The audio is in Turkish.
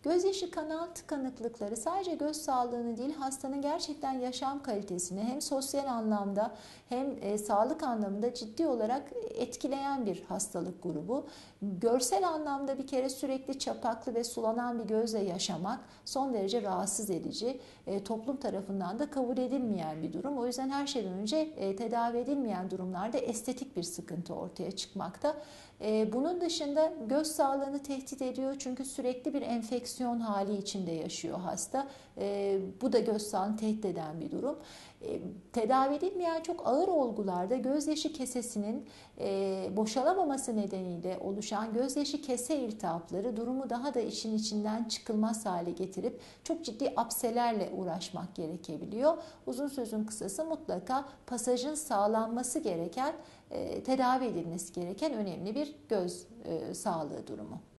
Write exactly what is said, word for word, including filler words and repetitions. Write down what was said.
Gözyaşı kanal tıkanıklıkları sadece göz sağlığını değil, hastanın gerçekten yaşam kalitesini hem sosyal anlamda hem e, sağlık anlamında ciddi olarak etkileyen bir hastalık grubu. Görsel anlamda bir kere sürekli çapaklı ve sulanan bir gözle yaşamak son derece rahatsız edici. E, toplum tarafından da kabul edilmeyen bir durum. O yüzden her şeyden önce e, tedavi edilmeyen durumlarda estetik bir sıkıntı ortaya çıkmakta. E, bunun dışında göz sağlığını tehdit ediyor çünkü sürekli bir enfeksiyon hali içinde yaşıyor hasta. E, bu da göz sağlığını tehdit eden bir durum. E, tedavi edilmeyen çok ağır olgularda gözyaşı kesesinin e, boşalamaması nedeniyle oluşan gözyaşı kese iltihapları durumu daha da işin içinden çıkılmaz hale getirip çok ciddi apselerle uğraşmak gerekebiliyor. Uzun sözün kısası mutlaka pasajın sağlanması gereken, e, tedavi edilmesi gereken önemli bir göz e, sağlığı durumu.